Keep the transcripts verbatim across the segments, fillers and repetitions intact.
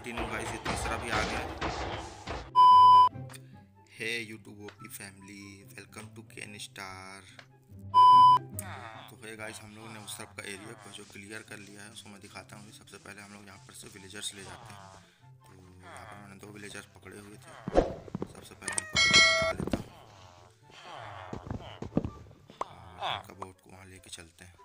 Continue guys, ये तीसरा भी आ गया। हे YouTube OP family, welcome to Can Star. तो है गाइस, हम लोगों ने उस तरफ का एरिया को जो क्लियर कर लिया है उसको मैं दिखाता हूँ। सबसे पहले हम लोग यहाँ पर से विलेजर्स ले जाते हैं। तो यहाँ पर मैंने दो विलेजर्स पकड़े हुए थे। सबसे पहले इनको हटा लेता हूँ और इनका बोट को वहाँ लेके चलते हैं।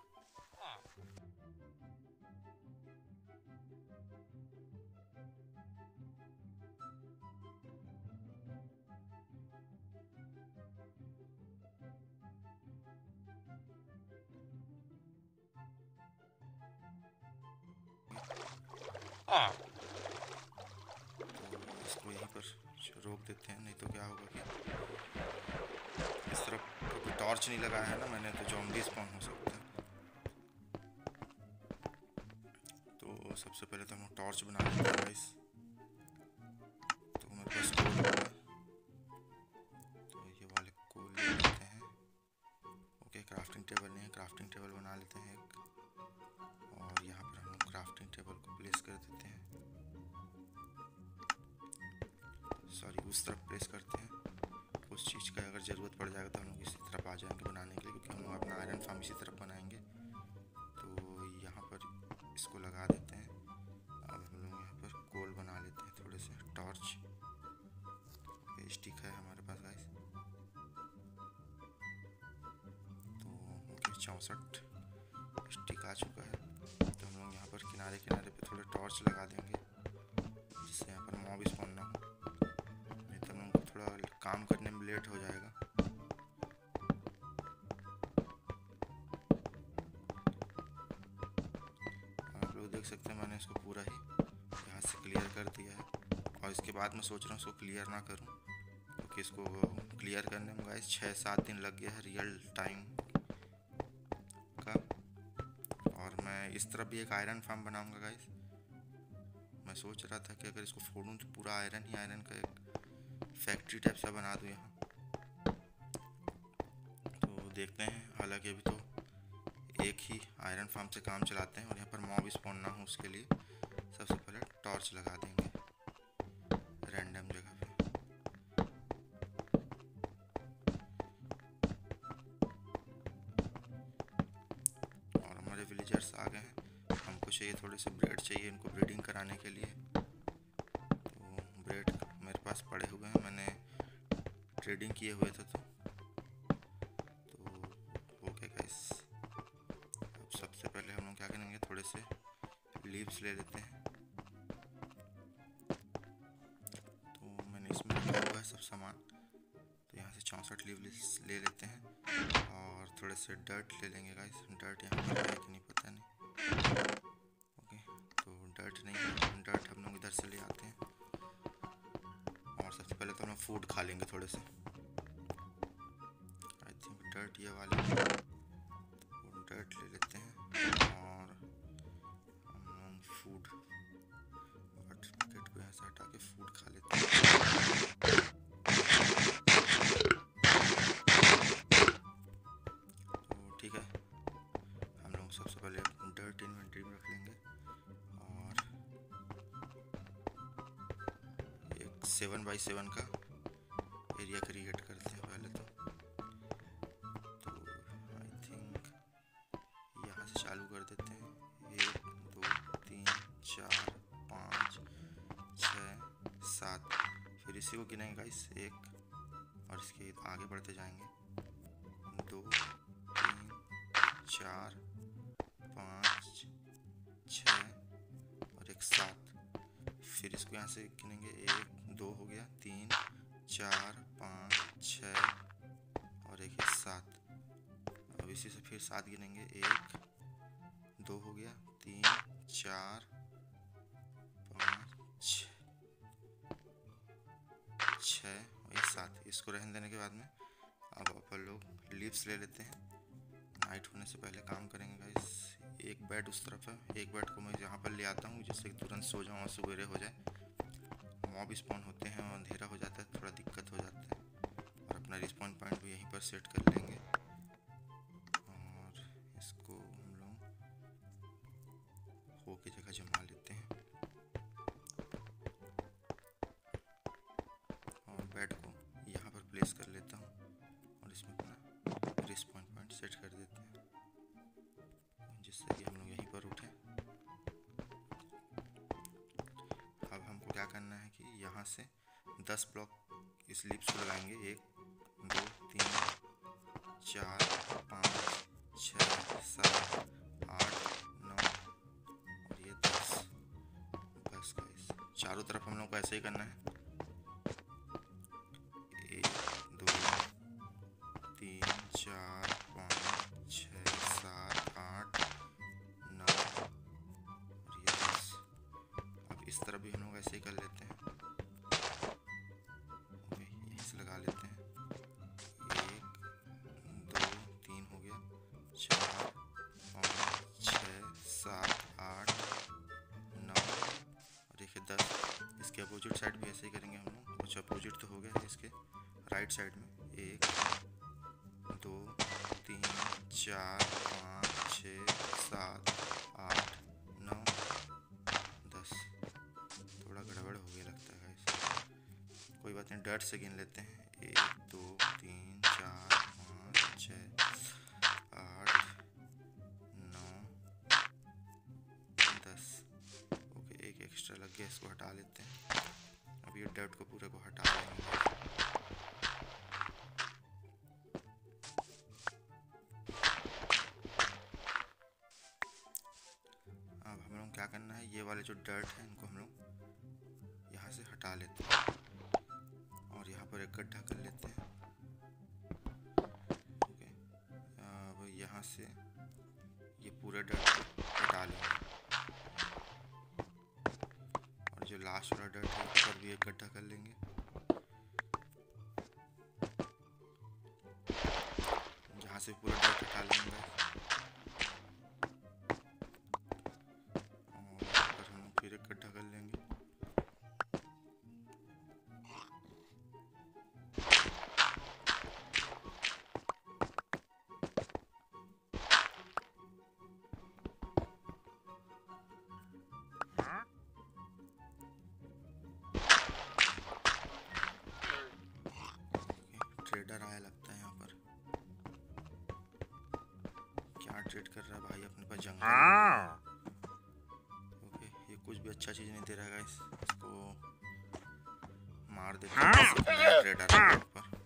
तो इसको यहीं पर रोक देते हैं, नहीं तो क्या होगा कि इस तरफ क्योंकि टॉर्च नहीं लगाया है ना मैंने, तो ज़ॉम्बी स्पॉन हो सकता है। तो सबसे पहले तो हम लोग टॉर्च बना लेते हैं गाइस। तो मेरे पास कोल होगा, तो ये वाले कोल ले लेते हैं। ओके, क्राफ्टिंग टेबल नहीं है, क्राफ्टिंग टेबल बना लेते हैं एक। और यहाँ पर हम लोग क्राफ्टिंग टेबल को प्लेस कर देते हैं, सॉरी उस तरफ प्लेस करते हैं। उस चीज़ का अगर ज़रूरत पड़ जाएगा तो हम लोग इसी तरफ आ जाएंगे बनाने के लिए, क्योंकि हम लोग अपना आयरन फार्म इसी तरफ बनाएंगे। तो यहाँ पर इसको लगा देते हैं। अब हम लोग यहाँ पर कोल बना लेते हैं, थोड़े से टॉर्च, स्टिक है हमारे पास गाइस। तो ओके, चौंसठ स्टिक आ चुका है। तो हम लोग यहाँ पर किनारे किनारे पे थोड़े टॉर्च लगा देंगे, जिससे यहाँ पर मॉब स्पॉन ना हो, नहीं तो हम लोग को थोड़ा काम करने में लेट हो जाएगा। आप लोग देख सकते हैं मैंने इसको पूरा ही यहाँ से क्लियर कर दिया है। और इसके बाद मैं सोच रहा हूँ इसको क्लियर ना करूँ, क्योंकि इसको क्लियर करने में गाइस छः सात दिन लग गया है रियल टाइम का। और मैं इस तरफ भी एक आयरन फार्म बनाऊंगा गाइस। मैं सोच रहा था कि अगर इसको फोड़ूं तो पूरा आयरन ही आयरन का एक फैक्ट्री टाइप सा बना दूं यहाँ। तो देखते हैं, हालांकि अभी तो एक ही आयरन फार्म से काम चलाते हैं। और यहाँ पर मॉब स्पॉन ना हो उसके लिए सबसे पहले टॉर्च लगा देंगे रैंडम जगह पे। और हमारे विलेजर्स आ गए हैं। हमको चाहिए थोड़े से ब्रेड चाहिए इनको ब्रीडिंग कराने के लिए। तो ब्रेड मेरे पास पड़े हुए हैं, मैंने ट्रेडिंग किए हुए थे। तो तो ओके गाइस, अब सबसे पहले हम लोग क्या करेंगे, थोड़े से लीव्स ले लेते हैं। तो मैंने इसमें रखा हुआ है सब सामान। तो यहाँ से चौंसठ लीव्स ले लेते हैं और थोड़े से डर्ट ले लेंगे गाइस। डर्ट यहाँ पर है कि नहीं पता नहीं। ओके, तो डर्ट नहीं है, डर्ट हम लोग इधर से ले आते हैं। और सबसे पहले तो हम लोग फूड खा लेंगे थोड़े से। आई थिंक डर्ट ये वाले, तो डर्ट ले लेते हैं और हम लोग फूड वाटर पैकेट को यहाँ से हटा के फूड खा लेते हैं। तो ठीक है, हम लोग सबसे पहले डर्ट इन्वेंट्री में रख लेंगे और एक सेवन बाई सेवन का एरिया क्रिएट करते हैं पहले तो। तो आई थिंक यहाँ से चालू कर देते हैं। एक दो तीन चार पाँच छः सात, फिर इसी को गिनेंगे गाइस, एक, और इसके आगे बढ़ते जाएंगे। दो तीन चार पाँच छः और एक सात। फिर इसको यहाँ से गिनेंगे, एक दो हो गया, तीन चार पाँच छः और एक है सात। अब इसी से फिर सात गिनेंगे, एक दो हो गया, तीन चार पाँच छः और एक सात। इसको रहने देने के बाद में अब अपन लोग लीव्स ले लेते हैं। नाइट होने से पहले काम करेंगे गाइस। एक बेड उस तरफ है, एक बेड को मैं यहाँ पर ले आता हूँ जिससे कि तुरंत सो जाऊँ और सवेरे हो जाए। मॉब स्पॉन होते हैं और अंधेरा हो जाता है, थोड़ा दिक्कत हो जाता है। और अपना रिस्पॉन पॉइंट भी यहीं पर सेट कर लेंगे। और इसको हम लोग हो की जगह जमा लेते हैं। प्लेस कर लेता हूँ और इसमें अपना रिस्पॉन पॉइंट सेट कर देते हैं जिससे कि हम लोग यहीं पर उठें। अब हमको क्या करना है कि यहाँ से दस ब्लॉक इस लीव्स को लगाएंगे। एक दो तीन चार पाँच छः सात आठ नौ और ये दस। बस गाइस चारों तरफ हम लोग को ऐसे ही करना है। एक दो तीन चार पाँच छः सात आठ नौ और ये दस। अब इस तरफ भी हम लोग ऐसे ही कर लेते हैं। ओके यहीं से लगा लेते हैं। एक दो तीन हो गया, चार पाँच छः सात आठ नौ और देखिए दस। इसके अपोजिट साइड भी ऐसे ही करेंगे हम लोग। कुछ अपोजिट तो हो गया है इसके राइट साइड में। एक दो तीन चार पाँच छः सात आठ नौ दस। थोड़ा गड़बड़ हो गया लगता है गाइस, कोई बात नहीं, डट से गिन लेते हैं। एक दो तीन चार पाँच छः आठ नौ दस। ओके एक एक्स्ट्रा लग गया, इसको हटा लेते हैं। अब ये डट को पूरे को हटा लेंगे। अब हम लोग क्या करना है, ये वाले जो डर्ट है इनको हम लोग यहाँ से हटा लेते हैं और यहाँ पर एक गड्ढा कर लेते हैं। ओके अब यहाँ से ये पूरे डर्ट को हटा लेंगे और जो लास्ट वाला डर्ट है उस पर भी एक गड्ढा कर लेंगे। यहाँ से पूरा डर्ट हटा लेंगे और यहाँ पर हम फिर एक गड्ढा कर लेंगे। ट्रेडर आया लगता है यहाँ पर। क्या ट्रेड कर रहा है भाई, अपने पास जंगल। ओके ये कुछ भी अच्छा चीज नहीं दे रहा है गाइस, इसको मार देते हैं। ट्रेडर आया यहाँ पर।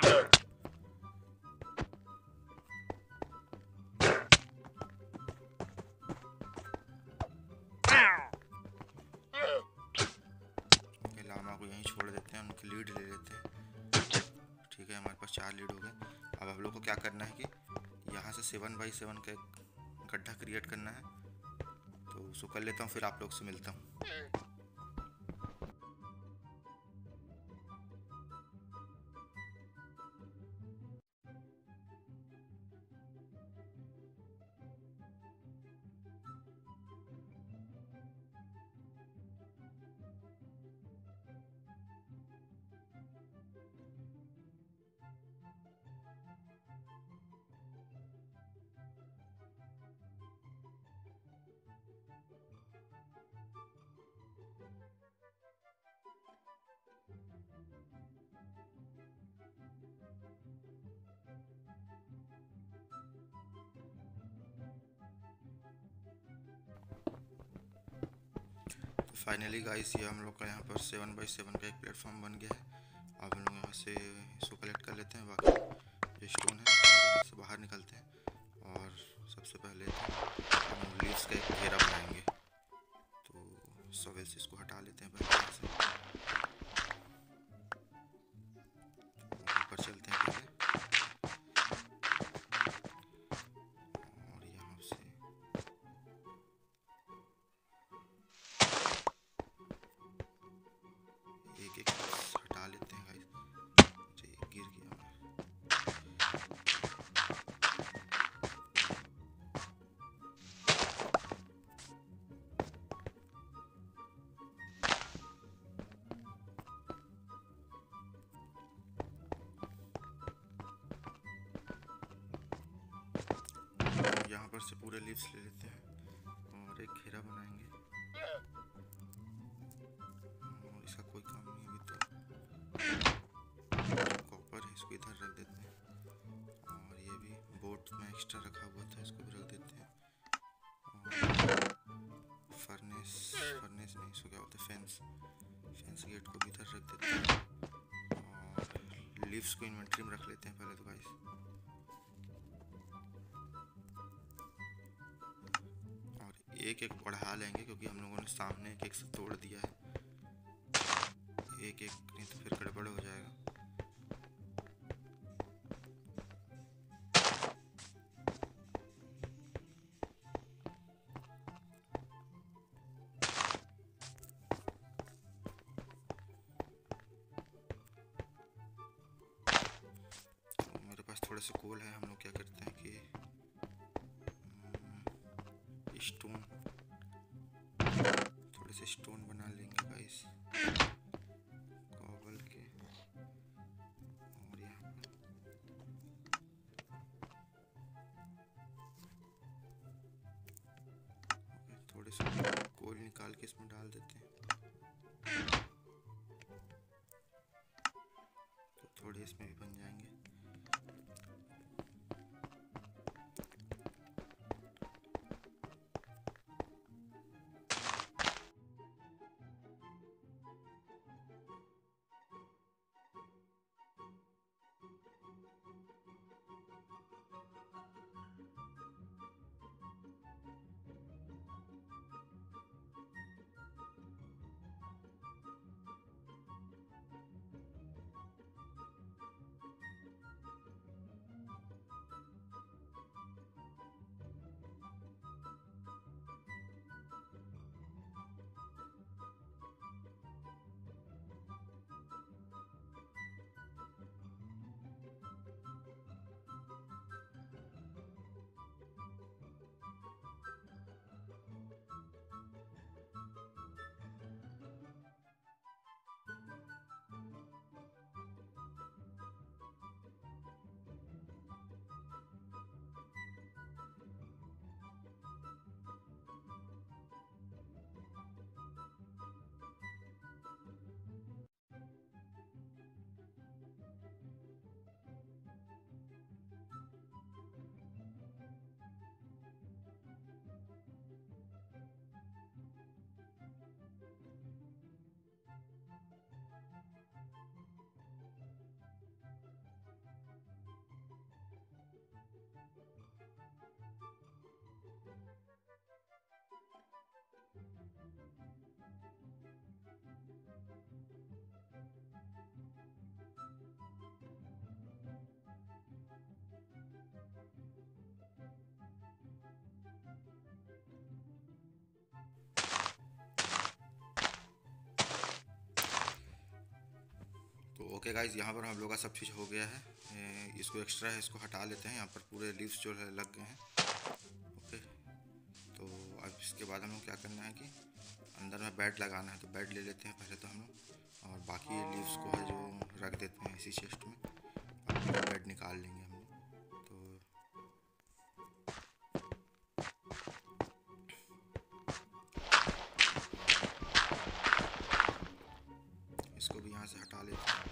ओके लामा को यहीं छोड़ देते हैं, उनकी लीड ले लेते हैं। ठीक है हमारे पास चार लीड हो गए। अब हम लोग को क्या करना है कि यहाँ से सेवन बाई सेवन का एक गड्ढा क्रिएट करना है, तो उसको कर लेता हूँ, फिर आप लोग से मिलता हूँ। फाइनली गाइस ये हम लोग का यहाँ पर सेवन बाई सेवन का एक प्लेटफॉर्म बन गया है। अब हम लोग यहाँ से इसको कलेक्ट कर लेते हैं, बाकी जो स्टोन है यहाँ से बाहर निकलते हैं और सबसे पहले हम लीव्स का एक घेरा बनाएंगे। तो सवेल से इसको हटा लेते हैं पहले से, ऊपर चलते हैं पहले और यहाँ से एक एक हटा लेते हैं गाइस। ये गिर गया। यहाँ पर से पूरे लीव्स ले लेते हैं और एक घेरा बनाएंगे और इसका कोई काम नहीं, अभी तो कॉपर है, को इधर रख देते हैं। और ये भी बोट में एक्स्ट्रा रखा हुआ था, इसको भी रख देते हैं। और फर्नेस फर्नेस नहीं, इसको क्या होता है, फेंस फेंस गेट को भी इधर रख देते हैं। और लीव्स को इन्वेंट्री में रख लेते हैं पहले तो गाइस। और एक एक बढ़ा लेंगे क्योंकि हम लोगों ने सामने एक एक से तोड़ दिया है, एक एक नहीं तो फिर गड़बड़ हो जाएगा। मेरे पास थोड़ा सा कोल है, हम लोग क्या करते हैं कि स्टोन, थोड़े से स्टोन बना लेंगे गाइस कॉबल के। और यहाँ पर थोड़े से कोल निकाल के इसमें डाल देते हैं, तो थोड़े इसमें भी बन जाएंगे। तो ओके गाइज, यहाँ पर हम लोग का सब चीज़ हो गया है। इसको एक्स्ट्रा है, इसको हटा लेते हैं। यहाँ पर पूरे लीव्स जो है लग गए हैं। ओके, तो अब इसके बाद हम लोग क्या करना है कि अंदर में बेड लगाना है, तो बेड ले लेते हैं पहले तो हम लोग, और बाकी लीव्स को है जो रख देते हैं इसी चेस्ट में। अब बेड निकाल लेंगे हम लोग। तो इसको भी यहाँ से हटा लेते हैं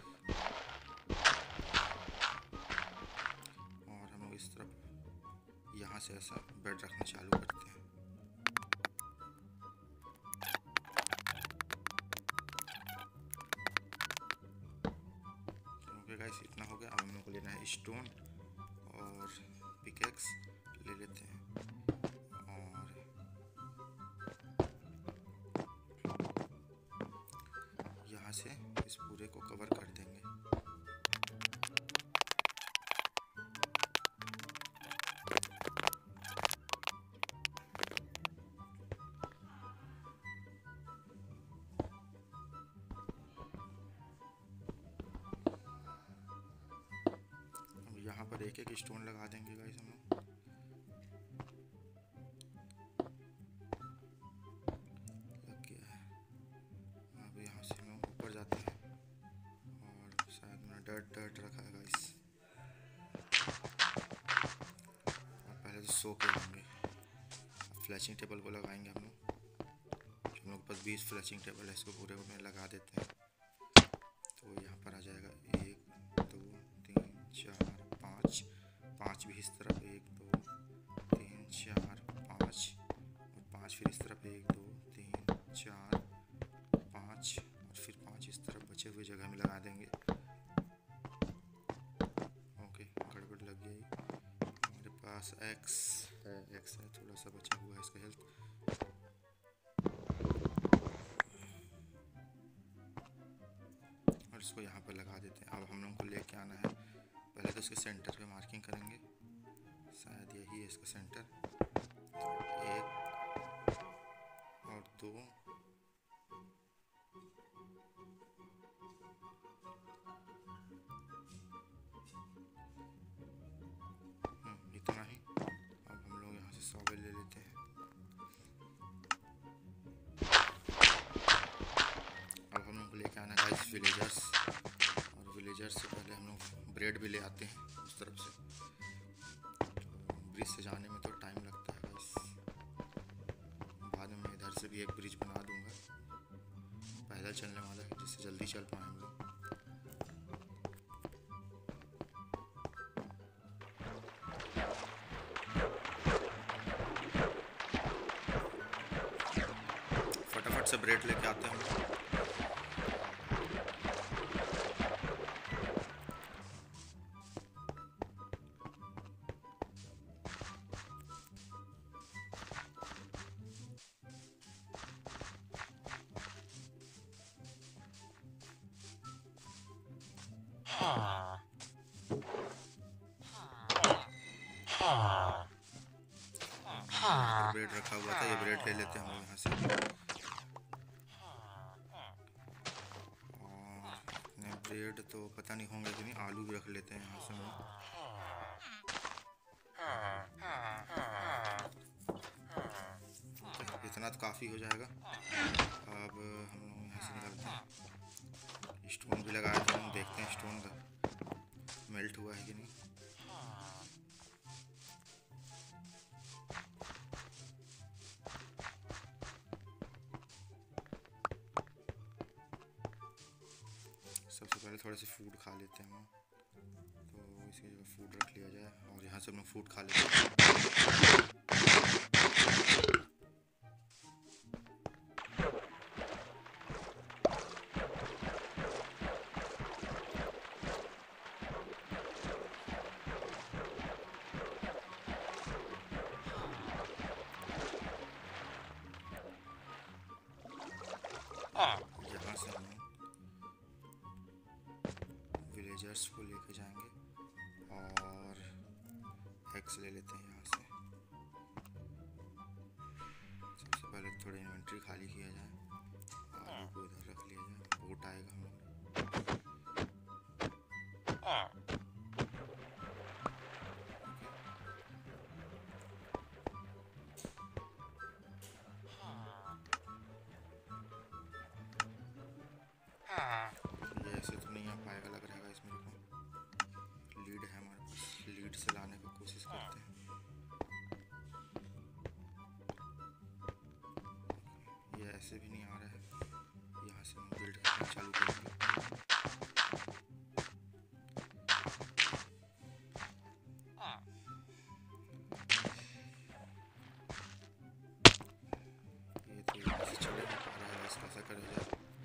और हम लोग इस तरफ यहाँ से ऐसा बेड रखना चालू करते हैं। ओके गाइस, इतना हो गया। अब हम लोग को लेना है स्टोन और पिकेक्स ले लेते हैं और यहाँ से इस पूरे को कवर कर देंगे। यहाँ पर एक एक स्टोन लगा देंगे गाइस हम लोग। लग गया है। अब यहाँ से हम लोग ऊपर जाते हैं और शायद मैंने डर्ट डर्ट रखा है गाइस। और पहले तो सो के लेंगे, फ्लैशिंग टेबल को लगाएंगे हम लोग। हम लोग के पास बीस फ्लैशिंग टेबल है, इसको पूरे में लगा देते हैं। तो यहाँ पर आ जाएगा एक दो पाँच भी इस तरफ, एक दो तीन चार पाँच, और पाँच फिर इस तरफ, एक दो तीन चार पाँच, और फिर पाँच इस तरफ बचे हुए जगह में लगा देंगे। ओके, गड़बड़ लग गई। हमारे पास एक्स है, एक्स है, थोड़ा सा बचा हुआ है इसका हेल्थ। और इसको यहाँ पर लगा देते हैं। अब हम लोग को लेके आना है, पहले तो इसके सेंटर पे मार्किंग करेंगे, शायद यही है इसका सेंटर। एक और दो, इतना ही। अब हम लोग यहाँ से सॉवेल ले लेते हैं। अब हम लोग को लेके आना है गाइस विलेजर्स, और विलेजर्स से पहले हम लोग ब्रेड भी ले आते हैं उस तरफ से। तो ब्रिज से जाने में तो टाइम लगता है गाइस, बाद में मैं इधर से भी एक ब्रिज बना दूंगा। पैदल चलने वाला है जिससे जल्दी चल पाए हम लोग। फटाफट से ब्रेड लेके आते हैं हम लोग। ब्रेड रखा हुआ था, ये ब्रेड ले लेते हैं हम लोग यहाँ से। और इतने ब्रेड तो पता नहीं होंगे कि नहीं, आलू भी रख लेते हैं यहाँ से हम लोग। इतना तो काफ़ी हो जाएगा। अब हम लोग यहाँ से निकलते हैं। स्टोन भी लगाया था, हम देखते हैं स्टोन का मेल्ट हुआ है कि नहीं। सबसे पहले थोड़े से फूड खा लेते हैं हम, तो इसकी जगह फूड रख लिया जाए, और यहाँ से हम लोग फूड खा लेते हैं। यहाँ से हम विलेजर्स को लेके जाएंगे और एक्स ले लेते हैं यहाँ से। सबसे पहले थोड़ी इन्वेंट्री खाली किया जाए, आलू को इधर रख लिया जाए, बोट आएगा हम लोग। ये ऐसे तो नहीं आ पाएगा लग रहा है इसमें को। लीड है हमारे पास, लीड से लाने की कोशिश करते हैं। ये ऐसे भी नहीं आ रहा है, यहाँ से हम बिल्ड करना चालू करेंगे। ये तो यहाँ से चढ़ नहीं पा रहा है, इसका ऐसा करा जाए।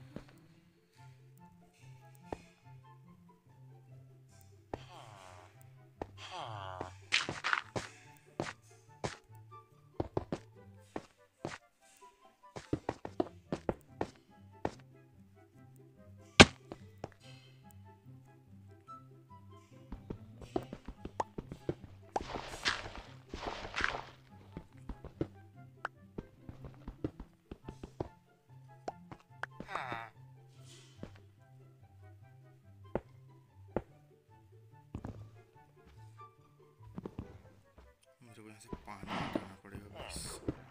मेरे को यहाँ से पानी हटाना पड़ेगा बस।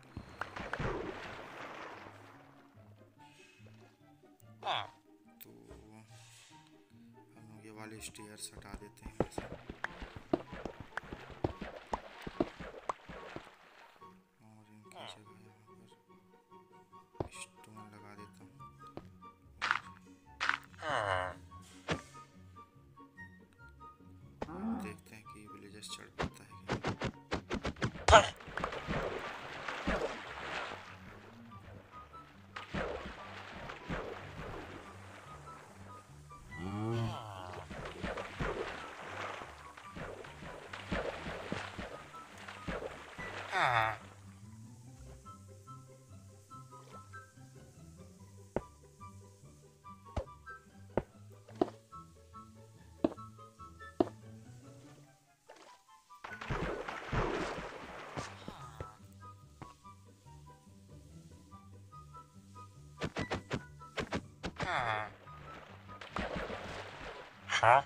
तो हम लोग ये वाले स्टेयर्स हटा देते हैं यहाँ से, और इनकी जगह यहाँ पर स्टोन लगा देता हूँ। देखते हैं कि विलेजर्स चढ़ पाता Huh?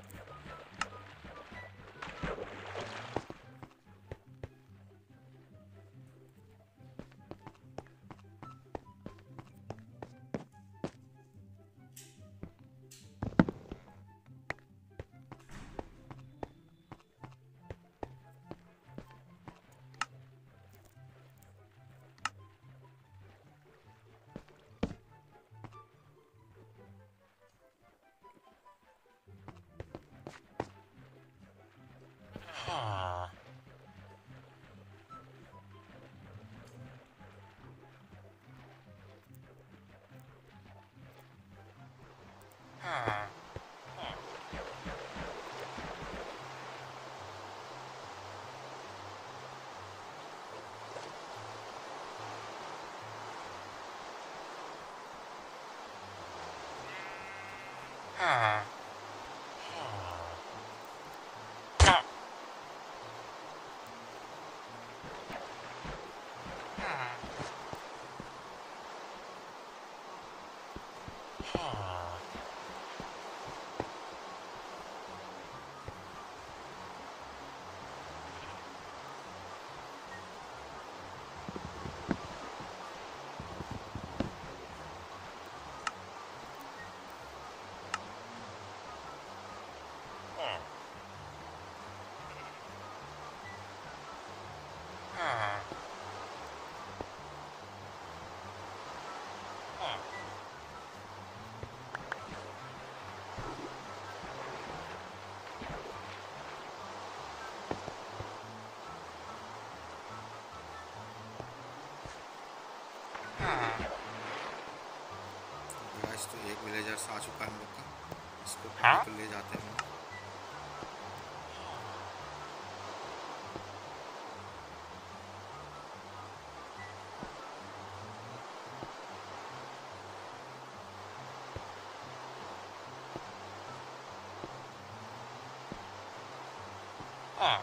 Huh. Huh. Huh. Guys तो एक विलेजर्स आ चुका है हम लोग का, इसको पकड़ Huh? कर ले जाते हैं हम लोग। Huh.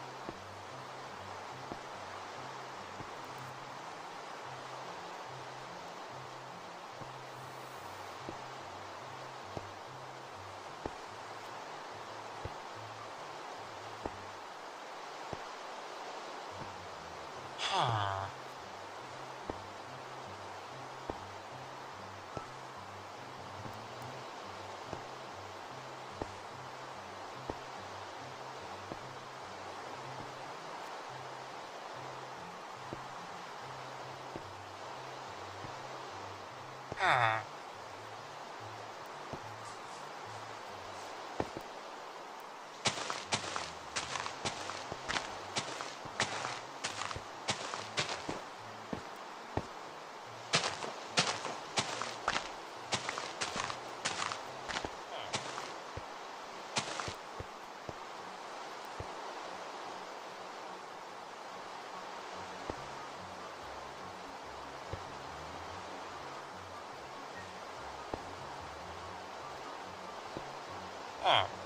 Huh. Huh. Huh.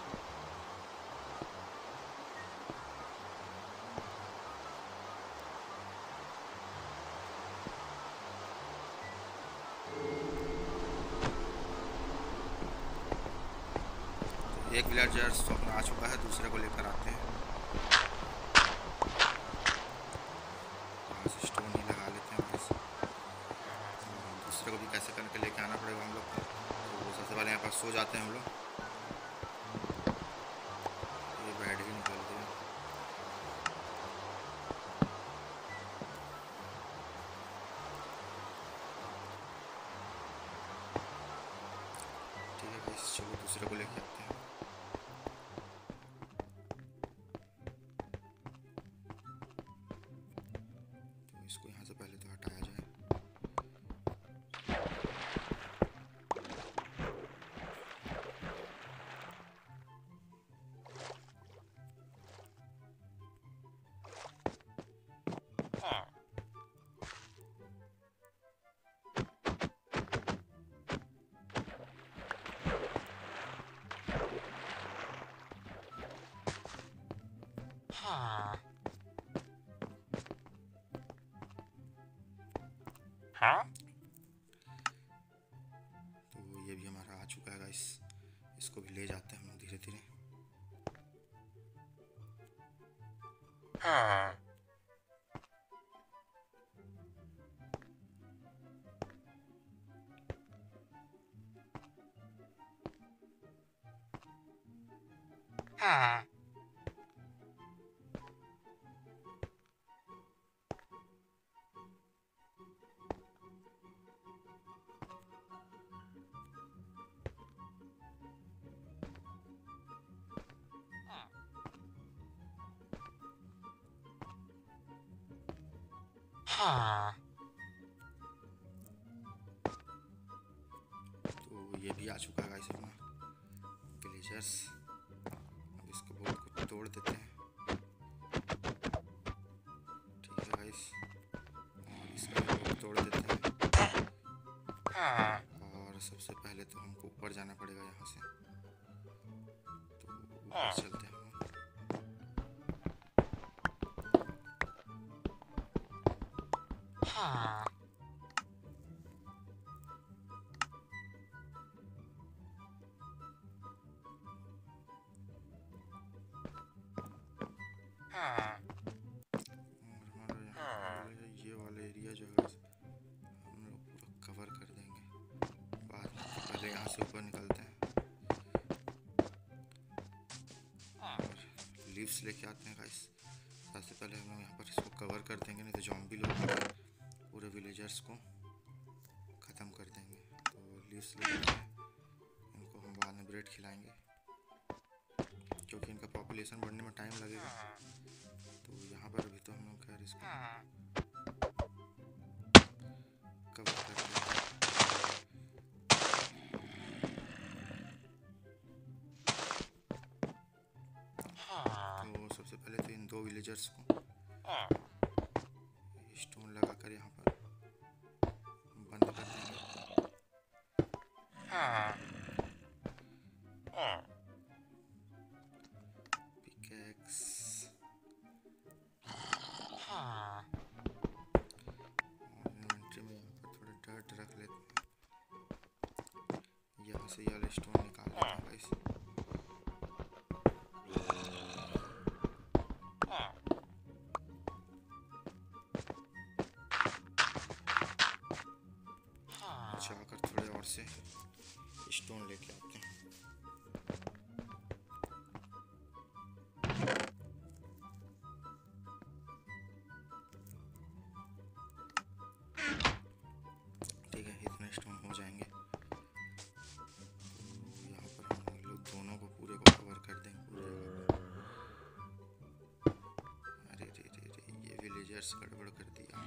एक विलेजर्स तो अपना आ चुका है, दूसरे को लेकर आते हैं। यहाँ से स्टोन ही लगा लेते हैं बस। दूसरे को भी कैसे करके लेके आना पड़ेगा हम लोग को। तो वो सबसे पहले यहाँ पर सो जाते हैं हम लोग। ये बेड ही निकल गया। ठीक है गाइस, चलो दूसरे को लेके आते हैं। हाँ तो ये भी हमारा आ चुका है गाइस, इसको भी ले जाते हैं हम लोग धीरे धीरे। हाँ हाँ हाँ तो ये भी आ चुका है गाइस अपना विलेजर्स। अब इसको बहुत कुछ तोड़ देते हैं, ठीक है गाइस, और इसका भी बहुत तोड़ देते हैं। हाँ और सबसे पहले तो हमको ऊपर जाना पड़ेगा यहाँ से, तो ऊपर हाँ चलते हैं हम। हाँ हाँ और हमारा यहाँ हाँ पे ये वाला एरिया जो है हम लोग पूरा कवर कर देंगे बाद में। तो पहले यहाँ से ऊपर निकलते हैं और लीव्स लेके आते हैं गाइस। सबसे पहले हम लोग यहाँ पर इसको कवर कर देंगे, नहीं तो जॉम्बी लोग पूरे विलेजर्स को ख़त्म कर देंगे। तो लीव्स लेते हैं, इनको हम बाद में ब्रेड खिलाएंगे क्योंकि इनका पॉपुलेशन बढ़ने में टाइम लगेगा। तो यहाँ पर अभी तो हम लोग खैर इसको कवर कर देंगे। तो सबसे पहले तो इन दो विलेजर्स को स्टोन लगाकर यहाँ पर बंद कर देंगे। पिकेक्स और इन्वेंट्री में यहाँ पर थोड़ा डर्ट रख लेते हैं। यहाँ से ये स्टोन निकाल लेते हैं गाइस। जाकर थोड़े और से स्टोन लेके आते हैं। ठीक है, इतने स्टोन हो जाएंगे। तो यहाँ पर हम लोग दोनों को पूरे को कवर कर देंगे पूरे जगह। अरे रे रे रे, ये विलेजर्स गड़बड़ कर दिया।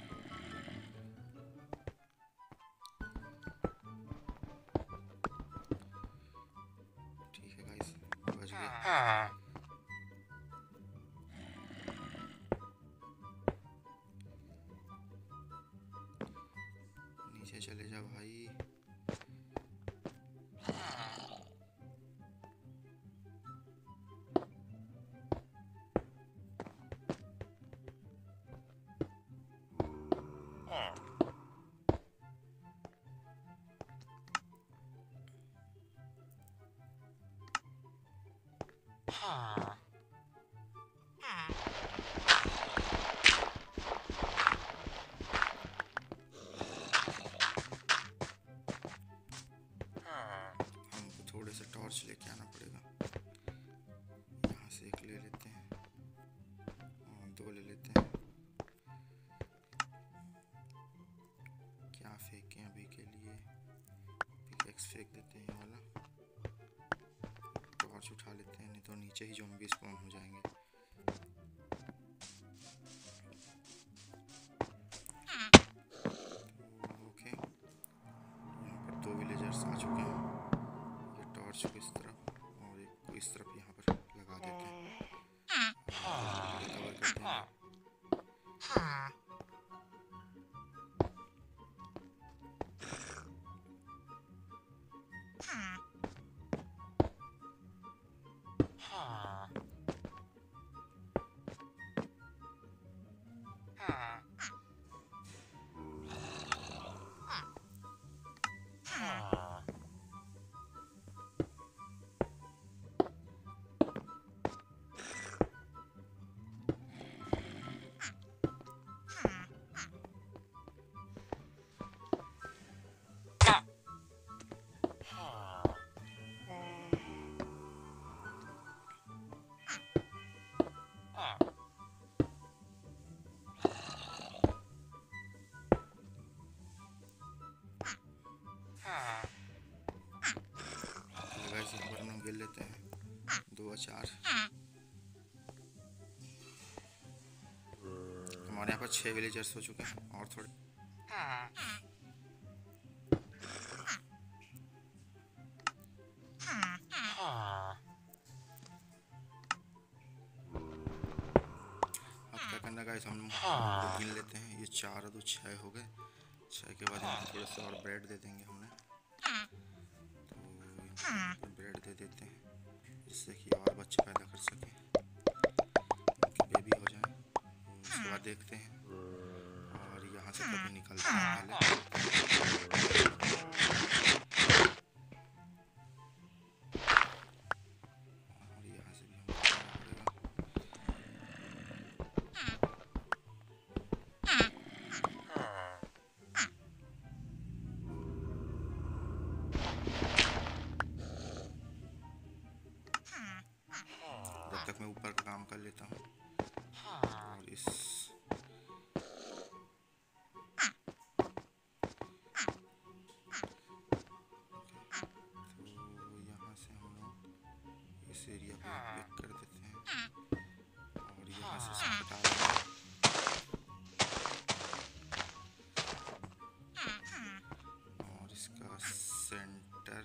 ठीक है गाइस, बच गए। नीचे चले जा भाई। हमको थोड़े से टॉर्च लेके आना पड़ेगा। यहाँ से एक ले लेते हैं और दो ले लेते हैं। क्या फेंकें अभी के लिए? पिकेक्स फेंक देते हैं ये वाला। टॉर्च उठा लेते हैं, नहीं तो नीचे ही ज़ॉम्बी स्पॉन हो जाएंगे। ओके, यहाँ पर दो विलेजर्स आ चुके हैं। ये टॉर्च को इस तरफ और एक को इस तरफ यहाँ पर लगा देते हैं, कवर कर देंगे। हुआ चार। हमारे यहाँ पर छह विलेजर्स हो चुके हैं और थोड़े। अब क्या करना गाइस, हम लोग गिन लेते हैं। ये चार दो छः हो गए। छः के बाद इनको थोड़ा सा और ब्रेड दे देंगे हमने, तो ब्रेड दे देते हैं जिससे कि और बच्चे पैदा कर सकें, उनके बेबी हो जाए। उसके बाद देखते हैं और यहाँ से कभी निकलते हैं पहले। और यहाँ से भी हमको करना पड़ेगा। जब तक मैं ऊपर का काम कर लेता हूँ और इस इस एरिया पे पिक कर देते हैं और यहाँ से सब हटा देंगे। और इसका सेंटर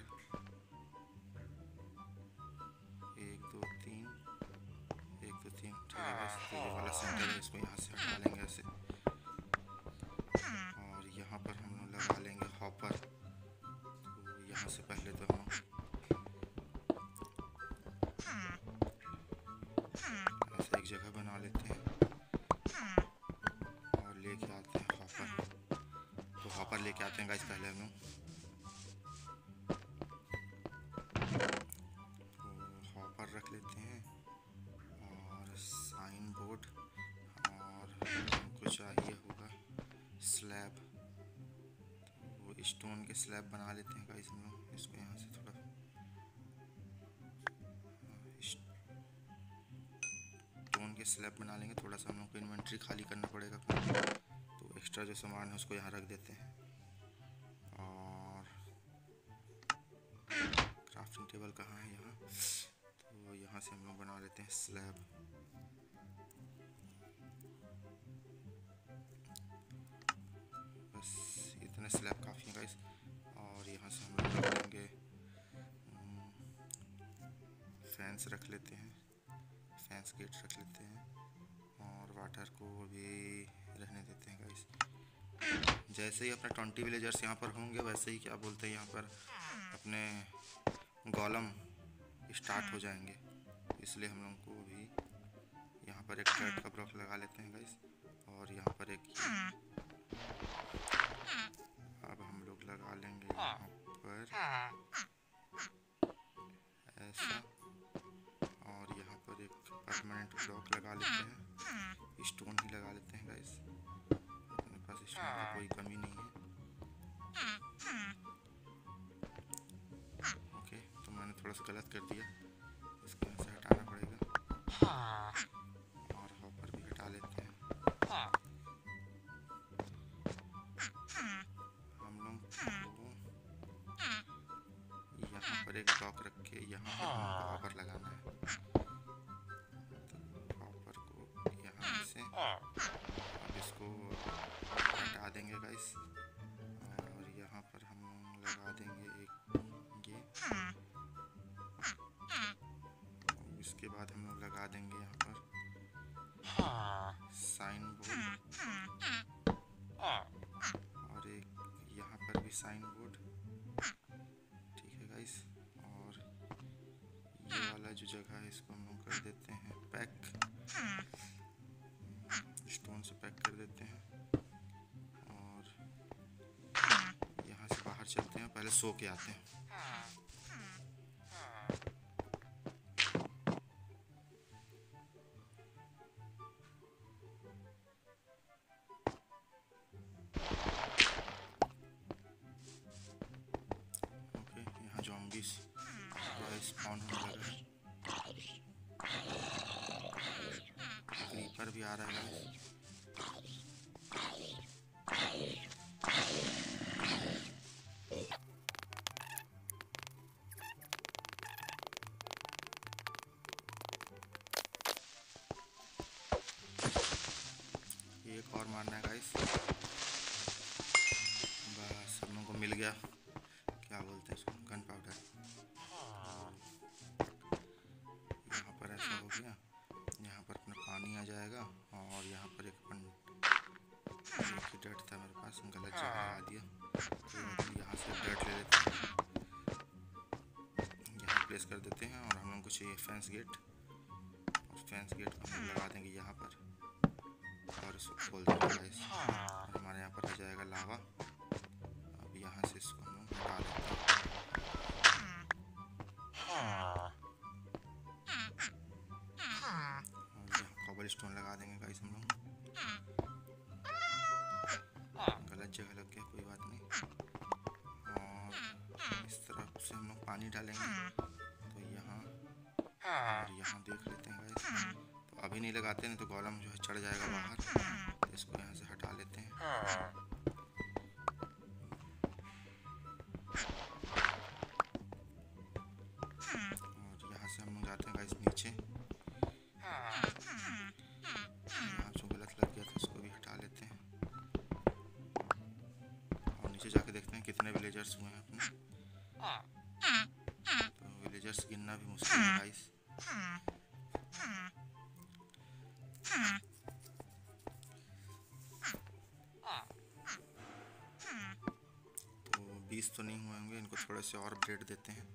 एक दो तीन एक दो तीन ठीक है बस, तो ये वाला सेंटर है, इसको यहाँ से हटा लेंगे ऐसे। और यहाँ पर हम लोग लगा लेंगे हॉपर। तो यहाँ से पहले तो हम ऐसा एक जगह बना लेते हैं और लेके आते हैं हॉपर। तो हॉपर लेके आते हैं गाइस पहले हम लोग। तो हॉपर रख लेते हैं और साइन बोर्ड, और हमको चाहिए होगा स्लैब। तो स्टोन के स्लैब बना लेते हैं गाइस हम लोग। इसको यहाँ से थोड़ा स्टोन के स्लैब बना लेंगे। थोड़ा सा हम लोग को इन्वेंट्री खाली करना पड़ेगा, तो एक्स्ट्रा जो सामान है उसको यहाँ रख देते हैं। और क्राफ्टिंग टेबल कहाँ है? यहाँ। तो यहाँ से हम लोग बना लेते हैं स्लैब। बस इतने स्लैब काफ़ी हैं गाइस। और यहाँ से हम लोग रख लेंगे फैंस रख लेते हैं, फैंस गेट रख लेते हैं और वाटर को भी रहने देते हैं गाइस। जैसे ही अपने ट्वेंटी विलेजर्स यहाँ पर होंगे वैसे ही क्या बोलते हैं यहाँ पर अपने गोलम स्टार्ट हो जाएंगे, इसलिए हम लोग को भी यहाँ पर एक रेड का ब्लॉक लगा लेते हैं गाइस। और यहाँ पर एक अब हम लोग लगा लेंगे यहाँ पर ऐसा, और यहाँ पर एक परमानेंट ब्लॉक लगा लेते हैं। स्टोन ही लगा लेते हैं गाइस, अपने पास स्टोन की कोई कमी नहीं है। ओके, तो मैंने थोड़ा सा गलत कर दिया, इसको यहाँ से हटाना पड़ेगा। और हॉपर भी हटा लेते हैं। हम लोग को यहाँ पर एक ब्लॉक रख के यहाँ पर हमको हॉपर लगाना है। तो हॉपर को यहाँ से अब इसको हटा देंगे गाइस। और यहाँ पर हम लगा देंगे एक ये, और इसके बाद हम लोग लगा देंगे यहाँ पर साइन बोर्ड, और एक यहाँ पर भी साइन बोर्ड। ठीक है गाइस, और ये वाला जो जगह है इसको हम लोग कर देते हैं पैक, स्टोन से पैक कर देते हैं। और यहाँ से बाहर चलते हैं, पहले सो के आते हैं। ओके, यहाँ ज़ॉम्बीज़ स्पॉन होने लगा है, क्रीपर भी आ रहा है। मारना है गाइस। बस हम लोगों को मिल गया, क्या बोलते हैं इसको, गन पाउडर। यहाँ पर ऐसा हो गया, यहाँ पर अपना पानी आ जाएगा और यहाँ पर एक अपन एक ही डर्ट था मेरे पास, गलत जगह लगा दिया। तो यहाँ से डर्ट ले लेते हैं, यहाँ प्लेस कर देते हैं और हम लोग को चाहिए फेंस गेट, और फेंस गेट को हम लगा देंगे यहाँ पर और इसको खोल देंगे गाइस। और हमारे यहाँ पर आ जाएगा लावा। अब यहाँ से इसको हम लोग हटा देते हैं और यहाँ कॉबल स्टोन लगा देंगे गाइस हम लोग। गलत जगह लग गया, कोई बात नहीं। और इस तरफ से हम लोग पानी डालेंगे, तो यहाँ और यहाँ देख लेते हैं गाइस। तो अभी नहीं लगाते, नहीं तो गोलम जो है चढ़ जाएगा बाहर। तो इसको यहाँ से हटा लेते हैं। और यहाँ से हम लोग जाते हैं गाइस नीचे। यहाँ जो गलत लग गया था उसको भी हटा लेते हैं और नीचे जाके देखते हैं कितने विलेजर्स हुए हैं अपने। तो विलेजर्स गिनना भी मुश्किल है गाइस। तो बीस तो नहीं हुए होंगे, इनको थोड़े से और ब्रेड देते हैं।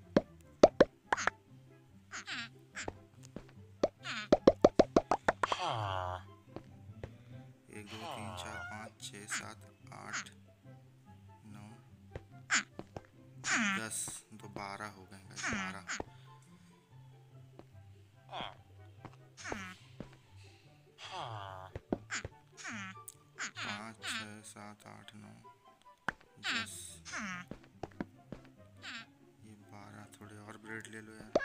एक दो तीन चार पाँच छः सात आठ नौ दस, तो बारह हो गए गाइस, बारह। पाँच छः सात आठ नौ दस, ये बारह। थोड़े और ब्रेड ले लो यार।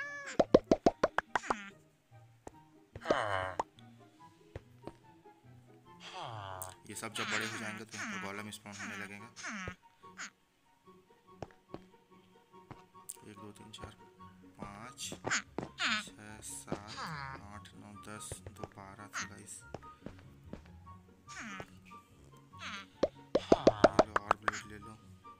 ये सब जब बड़े हो जाएंगे तो यहाँ पर गोलम स्पॉन होने लगेगा। एक दो तीन चार पाँच छः सात आठ नौ दस, दो बारह था गाइस। ले लो और ब्लेड ले लो।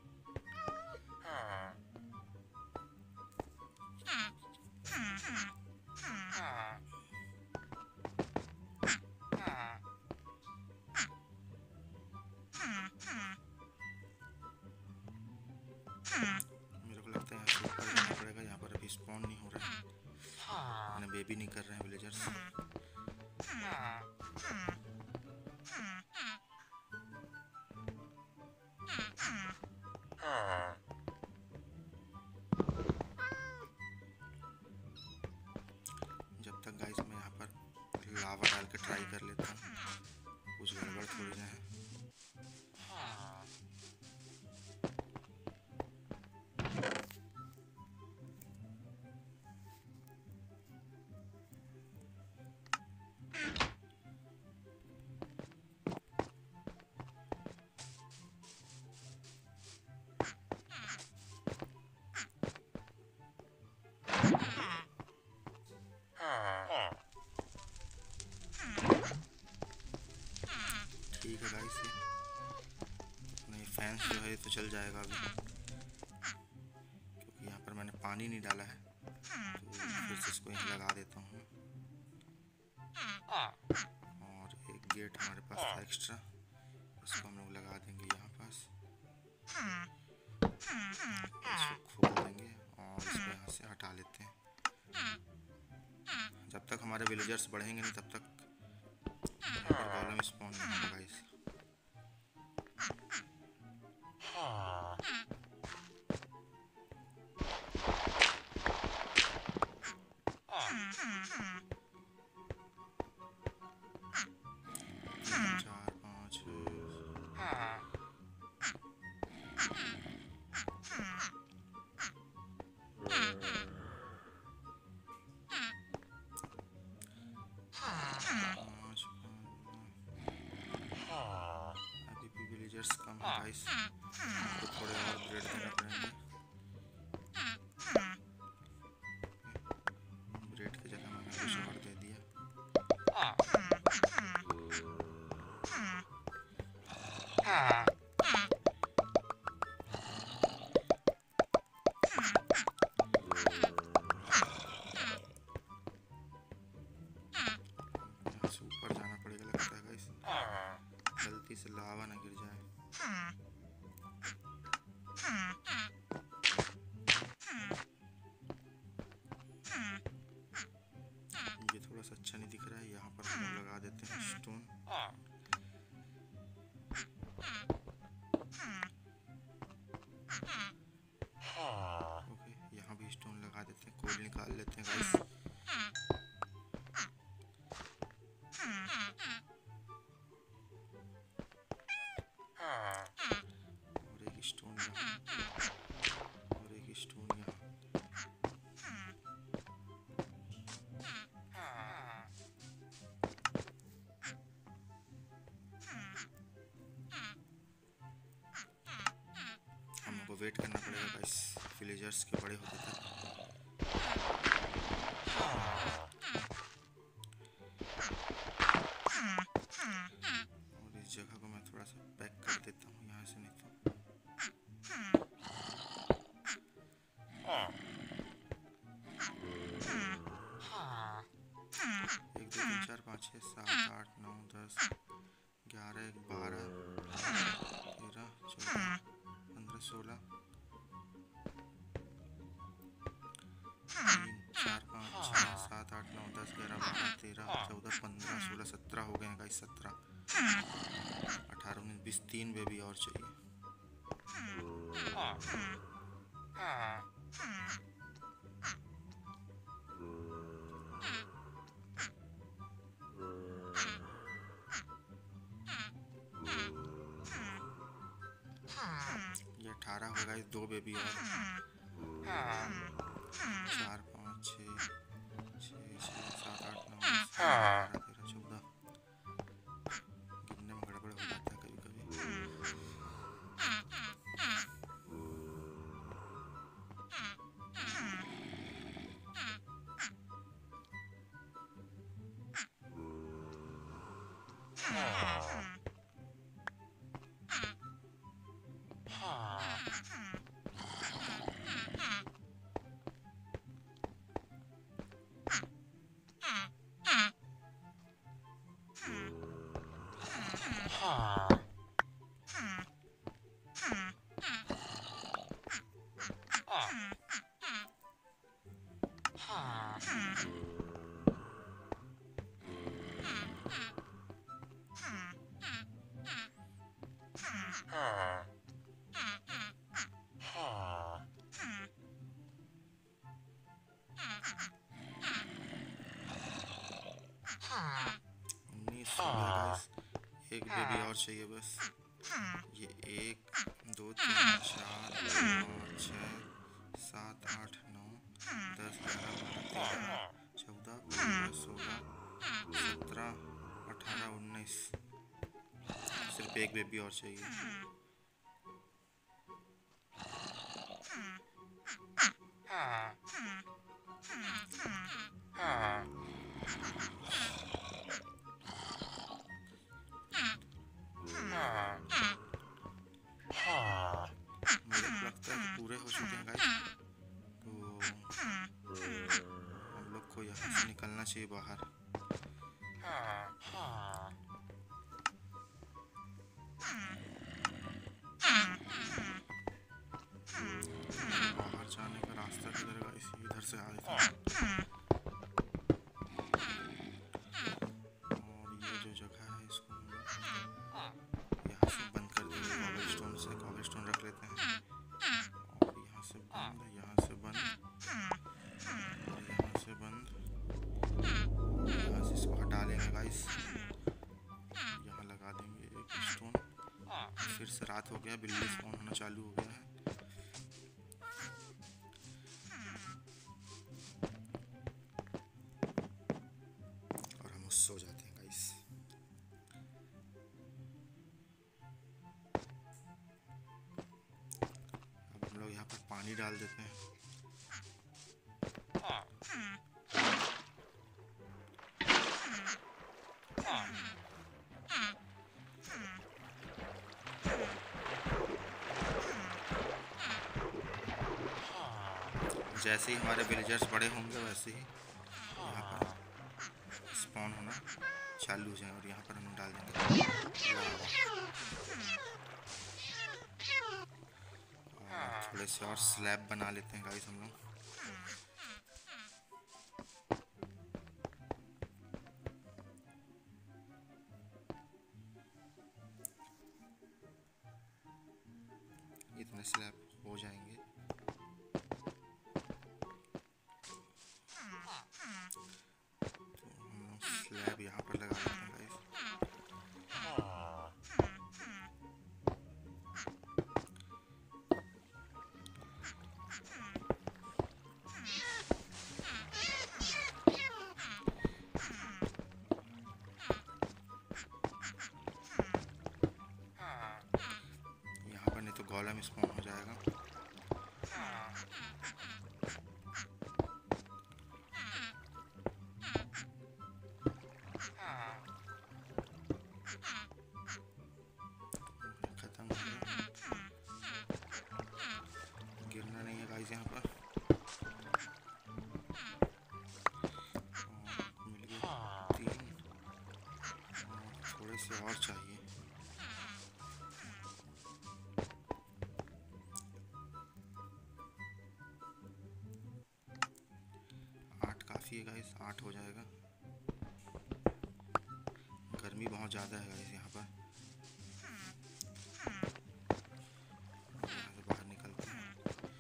मेरे को लगता है यहाँ से ऊपर जाना पड़ेगा, यहाँ पर अभी स्पॉन नहीं हो रहा है, मैंने बेबी नहीं कर रहे हैं विलेजर्स। जब तक गाइस मैं यहाँ पर लावा डाल के ट्राई कर लेता हूँ, कुछ गड़बड़ थोड़ी ना है। ठीक है गाइस, ये नहीं फैंस जो है तो चल जाएगा अभी, क्योंकि यहाँ पर मैंने पानी नहीं डाला है। तो फिर से इसको यहाँ लगा देता हूँ। और एक गेट हमारे पास था एक्स्ट्रा, इसको हम लोग लगा देंगे यहाँ पास। इसको खोल देंगे और इसको यहाँ से हटा लेते हैं। जब तक हमारे विलेजर्स बढ़ेंगे नहीं तब तक गोलम स्पॉन नहीं होगा गाइस। चार पाँच पाँच, अभी भी विलेजर्स कम है गाइस, तो थोड़े और ब्रेड देने पड़ेंगे। ब्रेड की जगह मैंने कुछ और दे दिया। हैं स्टोन। ओके, यहाँ भी स्टोन लगा देते हैं, कोल निकाल लेते हैं गाइस। और एक स्टोन यहाँ, और एक स्टोन यहाँ। हमको वेट करना पड़ेगा गाइस विलेजर्स के बड़े होते तक। और इस जगह को मैं थोड़ा सा पैक कर देता हूँ यहाँ से, नहीं तो एक दो तीन चार पाँच छः सात आठ नौ दस ग्यारह बारह तेरह चौदह पंद्रह सोलह तीन चार पाँच छः सात आठ नौ दस ग्यारह बारह तेरह चौदह पंद्रह सोलह सत्रह हो गए हैं गाइस। सत्रह अठारह उन्नीस बीस, तीन बेबी और चाहिए। ये अठारह हो गए, दो बेबी और। चार पाँच छः छः छः सात आठ नौ दस बारह तेरह चौदह। गिनने में गड़बड़ हो जाता है कभी कभी। उन्नीस हो गया गाइस, एक बेबी और चाहिए बस। ये एक दो तीन चार पाँच छः सात आठ नौ दस ग्यारह बारह तेरह चौदह पंद्रह सोलह सत्रह अठारह उन्नीस। सिर्फ एक बेबी और चाहिए। मुझे लगता है कि पूरे हो चुके हैं गाइस, तो हम लोग को यहाँ से निकलना चाहिए बाहर। बाहर जाने का रास्ता किधर है गाइस? इधर से आ रहा था। और ये जो जगह है इसको हम लोग यहाँ से बंद कर देंगे, कॉबलस्टोन से। कॉबलस्टोन रख लेते हैं और यहाँ से बंद, यहाँ से बंद और यहाँ से बंद। यहाँ से इसको हटा लेंगे गाइस, यहाँ लगा देंगे एक स्टोन। फिर से रात हो गया, बिल्ली स्पॉन होना चालू हो गया है। और हम सो जाते हैं गाइस। अब हम लोग यहाँ पर पानी डाल देते हैं। जैसे ही हमारे विलेजर्स बड़े होंगे वैसे ही यहाँ पर स्पॉन होना चालू हो जाए। और यहाँ पर हम डाल देंगे और थोड़े से और स्लैब बना लेते हैं गाइस हम लोग। वाला में स्पॉन हो जाएगा। खत्म हो गया, गिरना नहीं है गाइस यहाँ पर। मिल गया तीन, और थोड़े से और चाहिए। आठ काफ़ी है गाइस, आठ हो जाएगा। गर्मी बहुत ज़्यादा है गाइस यहाँ पर। यहाँ से बाहर निकलते हैं।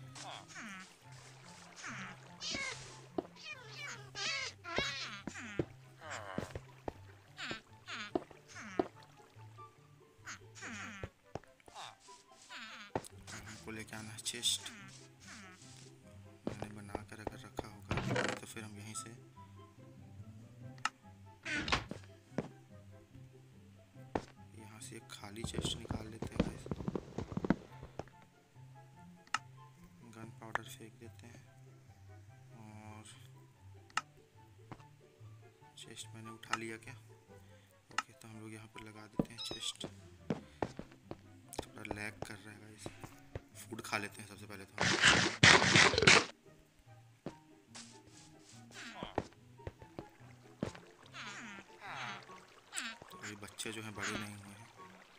हमको लेके आना है चेस्ट। मैंने बना कर अगर रखा होगा तो फिर हम यहीं से यहाँ से एक खाली चेस्ट निकाल लेते हैं गाइस। गन पाउडर फेंक देते हैं और चेस्ट मैंने उठा लिया क्या? ओके, तो हम लोग यहाँ पर लगा देते हैं चेस्ट। थोड़ा लैग कर रहा है गाइस। फूड खा लेते हैं सबसे पहले तो। तो अभी बच्चे जो हैं बड़े नहीं हुए हैं,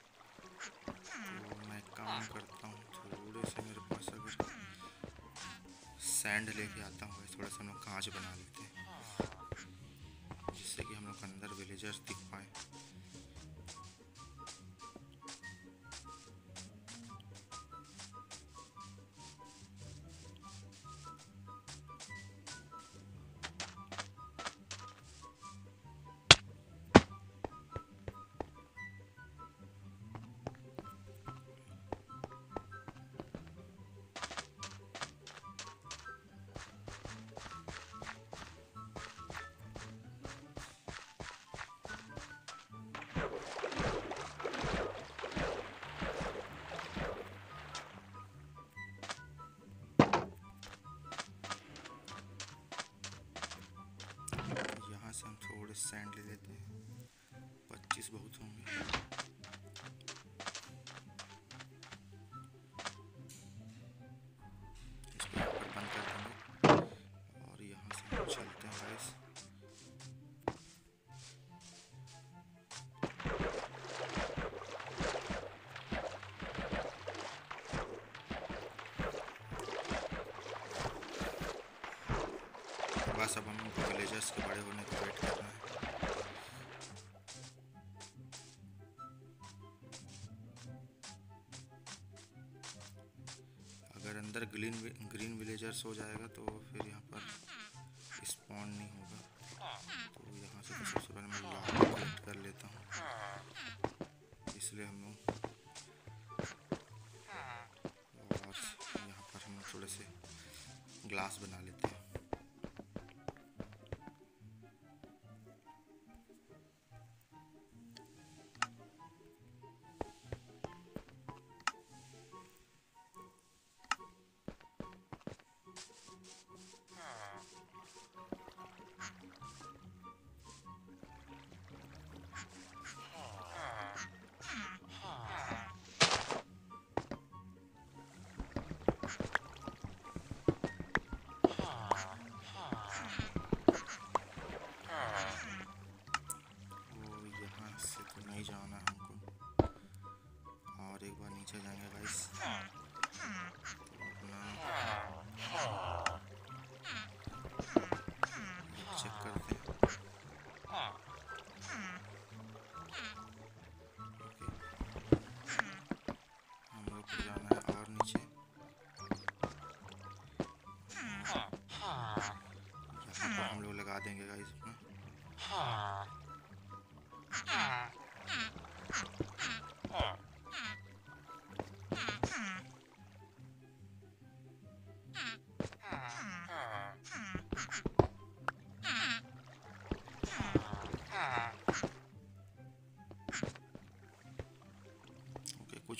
तो मैं काम करता हूँ, थोड़े से मेरे पास अगर सैंड लेके आता हूँ, थोड़ा सा हम लोग कांच बना लेते हैं जिससे कि हम लोग अंदर विलेजर्स दिख पाए। हम थोड़े सैंड ले लेते हैं, पच्चीस बहुत होंगे। इसको यहाँ पर बंद कर देंगे और यहाँ से हम चलते हैं गाइस। बस अब हमको विलेजर्स के बड़े होने को वेट करना है। अगर अंदर ग्रीन ग्रीन विलेजर्स हो जाएगा तो फिर यहाँ पर स्पॉन नहीं होगा। तो यहाँ से तो सबसे पहले मैं लावा कलेक्ट कर लेता हूँ, इसलिए हम लोग, और यहाँ पर हम थोड़े से ग्लास बना लेते हैं।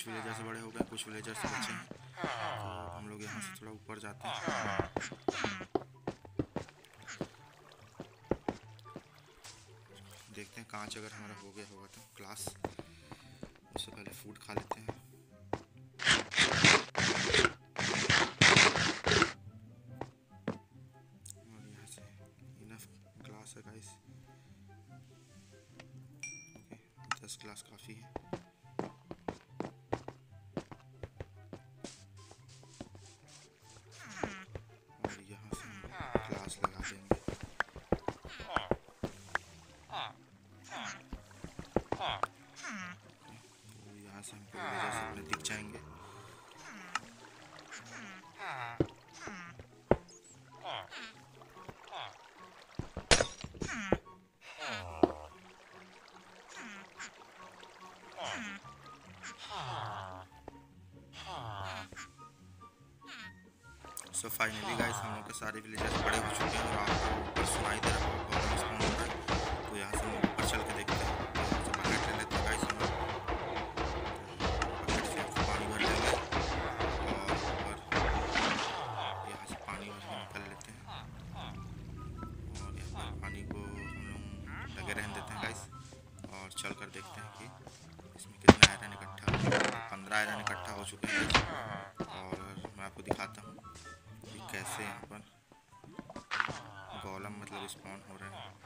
विलेजर से बड़े हो गए, कुछ विलेजर से बचे हैं, तो हम लोग यहाँ से थोड़ा ऊपर जाते हैं। देखते हैं कांच अगर हमारा हो गया होगा तो क्लास, उससे पहले फूड खा लेते हैं। और यहाँ से इनफ ग्लास है गाइस, ओके दस ग्लास काफ़ी है। और यहाँ से हम ग्लास लगा देंगे। तो यहाँ से हमको विलेजर से अपने दिख जाएंगे। सो फाइनली गाइस हम लोग के सारे विलेजर्स बड़े हो चुके हैं और आपको ऊपर सुनाई दे रहा होगा प्रॉब्लम स्पॉन हो रहा है। तो यहाँ से हम ऊपर चल के देखते हैं। तो बकेट ले लेते हैं गाइस हम लोग, बकेट से पानी भर लेंगे और ऊपर यहाँ से पानी भर के निकल लेते हैं। और यहाँ पर पानी को हम लोग लगे रहने देते हैं गाइस और चल कर देखते हैं कि इसमें कितना आयरन इकट्ठा हो। पंद्रह आयरन इकट्ठा हो चुके हैं और मैं आपको दिखाता हूँ कि कैसे यहाँ पर गोलम मतलब स्पॉन हो रहे हैं।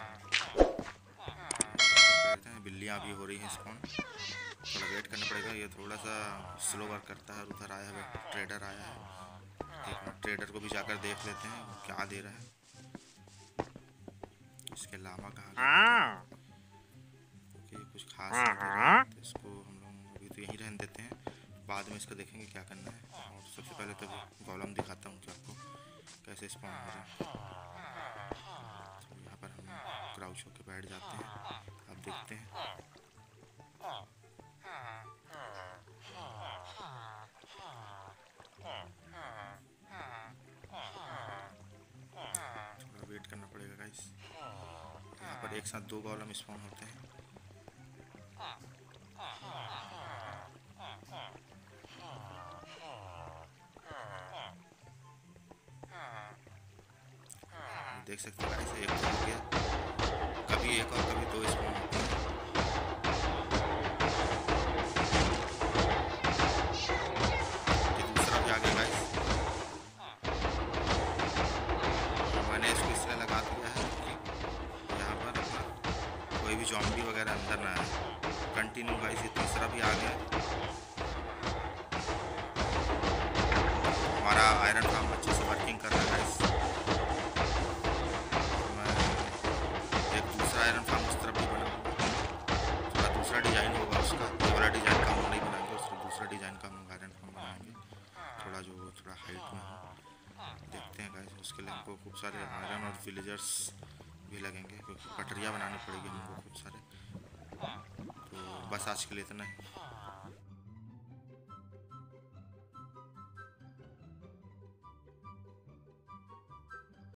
कहते हैं बिल्लियाँ भी हो रही हैं स्पॉन, थोड़ा वेट करना पड़ेगा, ये थोड़ा सा स्लो वर्क करता है। उधर आया है ट्रेडर आया है, एक मिनट ट्रेडर को भी जाकर देख लेते हैं वो क्या दे रहा है। इसके लामा कहाँ गया, क्योंकि कुछ खास नहीं दे रहा है, तो इसको हम लोग अभी तो यहीं रहने देते हैं, बाद में इसका देखेंगे क्या करना है। और सबसे पहले तो गोलम दिखाता हूँ कि आपको कैसे स्पॉन हो रहा है। तो यहाँ पर हम क्राउच होकर बैठ जाते हैं, अब देखते हैं। थोड़ा वेट करना पड़ेगा गाइस। यहाँ पर एक साथ दो गोलम स्पॉन होते हैं। देख सकते हैं गाइस एक तो हो गया, कभी एक और कभी दो स्पॉन होते हैं। ये दूसरा भी आ गया गाइस, मैंने इसको इसलिए लगा दिया है कि यहाँ पर अपना कोई भी जॉम्बी वगैरह अंदर ना आए। कंटिन्यू गाइस ये तीसरा भी आ गया। हमारा आयरन फार्म अच्छे से वर्किंग कर रहा है गाइस। आयरन फार्म उस तरफ भी बना, थोड़ा दूसरा डिज़ाइन होगा उसका, ये वाला डिज़ाइन का हम नहीं बनाएंगे, उसका दूसरा डिज़ाइन का हम आयरन फार्म बनाएंगे, थोड़ा जो थोड़ा हाइट में हो। देखते हैं गाइस, उसके लिए हमको खूब सारे आयरन और विलेजर्स भी लगेंगे, क्योंकि पटरियाँ बनानी पड़ेगी हमको खूब सारे। तो बस आज के लिए इतना ही।